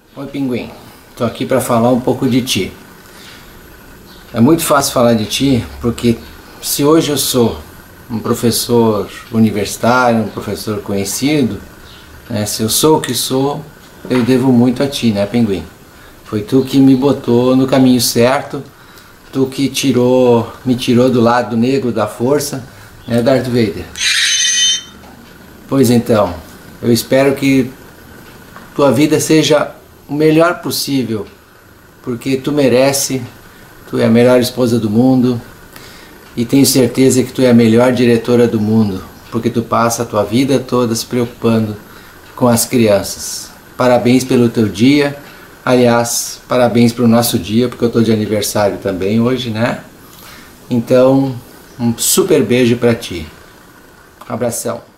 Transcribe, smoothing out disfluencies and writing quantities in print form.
Oi, Pinguim. Tô aqui para falar um pouco de ti. É muito fácil falar de ti, porque se hoje eu sou um professor universitário, um professor conhecido, né, se eu sou o que sou, eu devo muito a ti, né, Pinguim? Foi tu que me botou no caminho certo, tu que me tirou do lado negro da força, né, Darth Vader? Pois então, eu espero que tua vida seja o melhor possível, porque tu merece, tu é a melhor esposa do mundo e tenho certeza que tu é a melhor diretora do mundo, porque tu passa a tua vida toda se preocupando com as crianças. Parabéns pelo teu dia, aliás, parabéns pelo nosso dia, porque eu estou de aniversário também hoje, né? Então, um super beijo para ti. Abração.